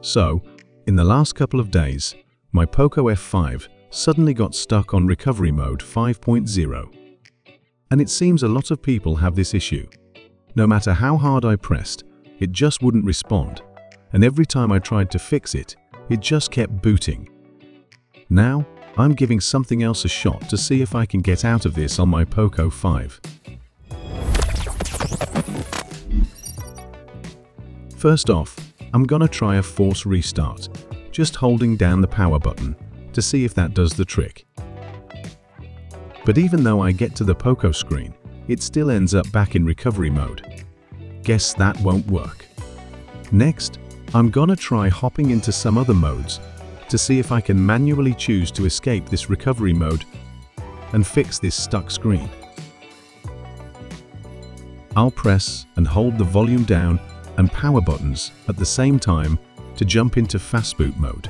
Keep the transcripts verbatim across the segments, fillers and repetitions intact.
So, in the last couple of days, my POCO F five suddenly got stuck on recovery mode five point zero. And it seems a lot of people have this issue. No matter how hard I pressed, it just wouldn't respond, and every time I tried to fix it, it just kept booting. Now, I'm giving something else a shot to see if I can get out of this on my POCO five. First off, I'm gonna try a force restart, just holding down the power button to see if that does the trick. But even though I get to the POCO screen, it still ends up back in recovery mode. Guess that won't work. Next, I'm gonna try hopping into some other modes to see if I can manually choose to escape this recovery mode and fix this stuck screen. I'll press and hold the volume down and power buttons at the same time to jump into fast boot mode.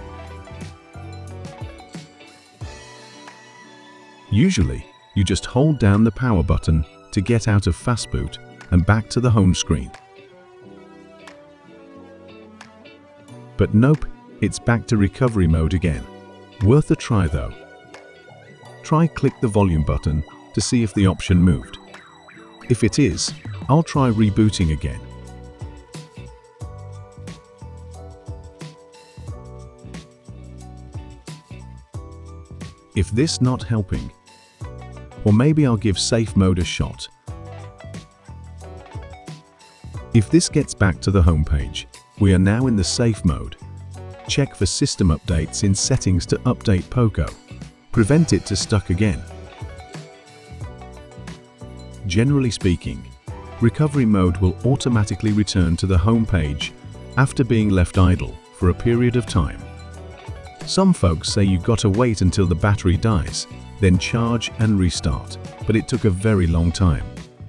Usually, you just hold down the power button to get out of fast boot and back to the home screen. But nope, it's back to recovery mode again. Worth a try though. Try click the volume button to see if the option moved. If it is, I'll try rebooting again. If this not helping, or maybe I'll give safe mode a shot. If this gets back to the home page, we are now in the safe mode. Check for system updates in settings to update POCO. Prevent it to stuck again. Generally speaking, recovery mode will automatically return to the home page after being left idle for a period of time. Some folks say you gotta wait until the battery dies, then charge and restart, but it took a very long time.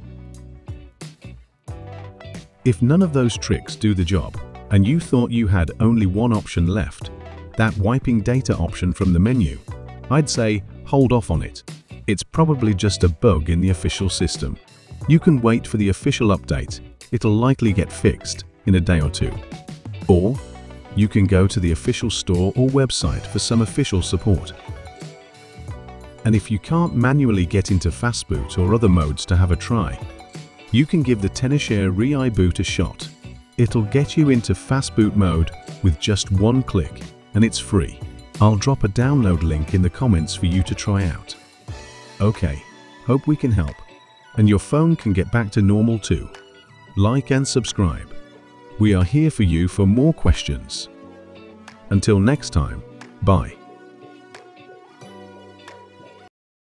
If none of those tricks do the job, and you thought you had only one option left, that wiping data option from the menu, I'd say hold off on it. It's probably just a bug in the official system. You can wait for the official update. It'll likely get fixed in a day or two. Or you can go to the official store or website for some official support. And if you can't manually get into fastboot or other modes to have a try, you can give the Tenorshare ReiBoot a shot. It'll get you into fastboot mode with just one click, and it's free. I'll drop a download link in the comments for you to try out. Okay, hope we can help, and your phone can get back to normal too. Like and subscribe. We are here for you for more questions. Until next time, bye.